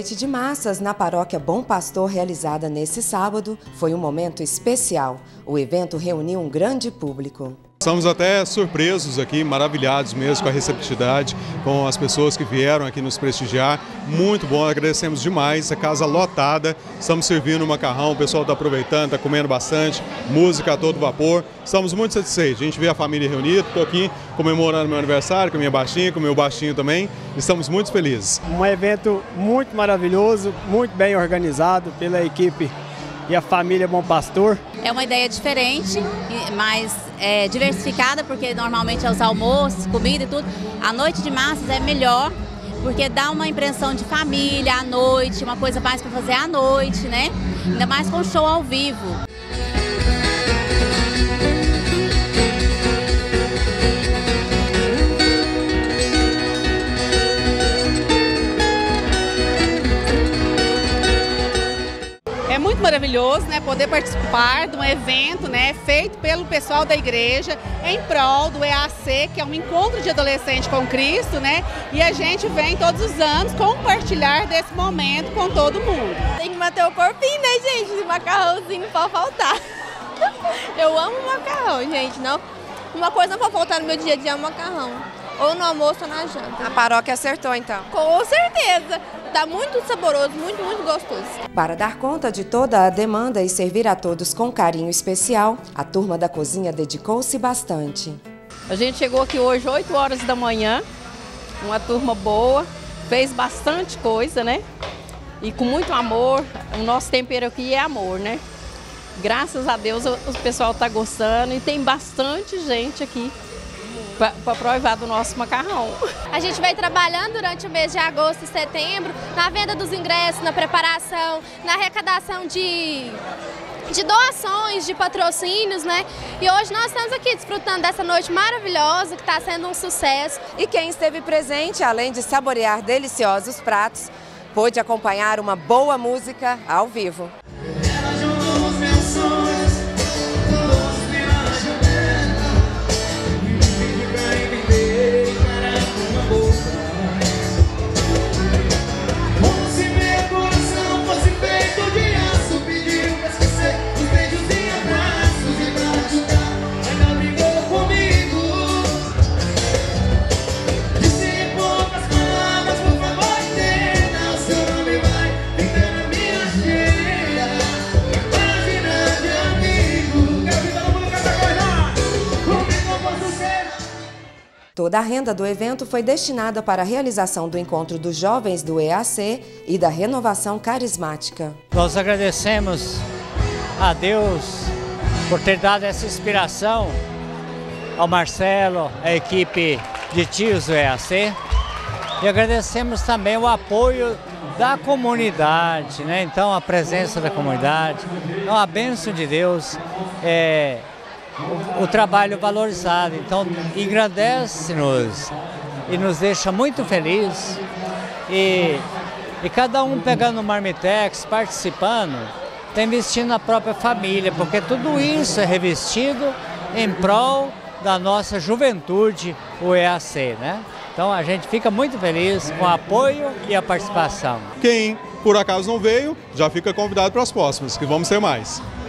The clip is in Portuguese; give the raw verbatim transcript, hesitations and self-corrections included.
Noite de Massas na Paróquia Bom Pastor, realizada nesse sábado, foi um momento especial. O evento reuniu um grande público. Estamos até surpresos aqui, maravilhados mesmo com a receptividade, com as pessoas que vieram aqui nos prestigiar. Muito bom, agradecemos demais, a casa lotada, estamos servindo macarrão, o pessoal está aproveitando, está comendo bastante, música a todo vapor. Estamos muito satisfeitos, a gente vê a família reunida, estou aqui comemorando meu aniversário com a minha baixinha, com o meu baixinho também. Estamos muito felizes. Um evento muito maravilhoso, muito bem organizado pela equipe e a família Bom Pastor. É uma ideia diferente, mas é, diversificada, porque normalmente é os almoços, comida e tudo. A Noite de Massas é melhor, porque dá uma impressão de família à noite, uma coisa mais para fazer à noite, né? Ainda mais com show ao vivo. É muito maravilhoso, né, poder participar de um evento, né, feito pelo pessoal da igreja em prol do E A C, que é um encontro de adolescente com Cristo, né, e a gente vem todos os anos compartilhar desse momento com todo mundo. Tem que manter o corpinho, né, gente? O macarrãozinho não pode faltar. Eu amo macarrão, gente. Não, uma coisa não pode faltar no meu dia a dia é o macarrão. Ou no almoço ou na janta. A paróquia acertou, então? Com certeza. Tá muito saboroso, muito, muito gostoso. Para dar conta de toda a demanda e servir a todos com carinho especial, a turma da cozinha dedicou-se bastante. A gente chegou aqui hoje oito horas da manhã, uma turma boa, fez bastante coisa, né? E com muito amor, o nosso tempero aqui é amor, né? Graças a Deus o pessoal tá gostando e tem bastante gente aqui para provar do nosso macarrão. A gente vai trabalhando durante o mês de agosto e setembro na venda dos ingressos, na preparação, na arrecadação de, de doações, de patrocínios, né? E hoje nós estamos aqui desfrutando dessa noite maravilhosa, que está sendo um sucesso. E quem esteve presente, além de saborear deliciosos pratos, pôde acompanhar uma boa música ao vivo. Toda a renda do evento foi destinada para a realização do encontro dos jovens do E A C e da renovação carismática. Nós agradecemos a Deus por ter dado essa inspiração ao Marcelo, à equipe de tios do E A C, e agradecemos também o apoio da comunidade, né? Então a presença da comunidade, então a bênção de Deus é O, o trabalho valorizado, então engrandece-nos e nos deixa muito felizes e, e cada um pegando o marmitex, participando, está investindo na própria família, porque tudo isso é revestido em prol da nossa juventude, o E A C, né? Então a gente fica muito feliz com o apoio e a participação. Quem por acaso não veio, já fica convidado para as próximas, que vamos ter mais.